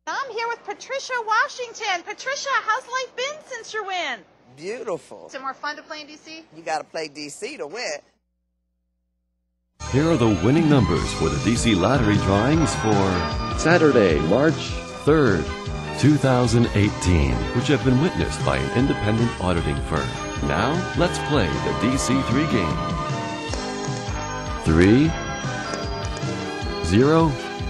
I'm here with Patricia Washington. Patricia, how's life been since your win? Beautiful. Is it more fun to play in D.C.? You got to play D.C. to win. Here are the winning numbers for the DC Lottery drawings for Saturday, March 3rd, 2018, which have been witnessed by an independent auditing firm. Now, let's play the DC3 game. 3, 0,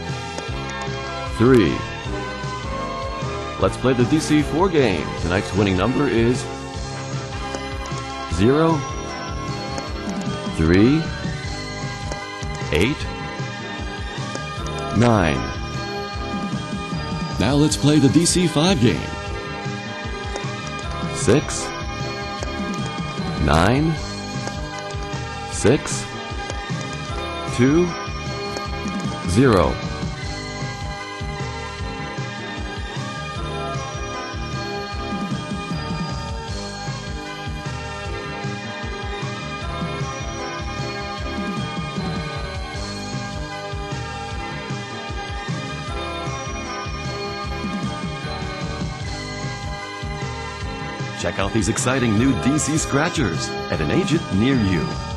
3. Let's play the DC4 game. Tonight's winning number is 0, 3, 8, 9. Now let's play the DC5 game. 6, 9, 6, 2, 0. Check out these exciting new DC Scratchers at an agent near you.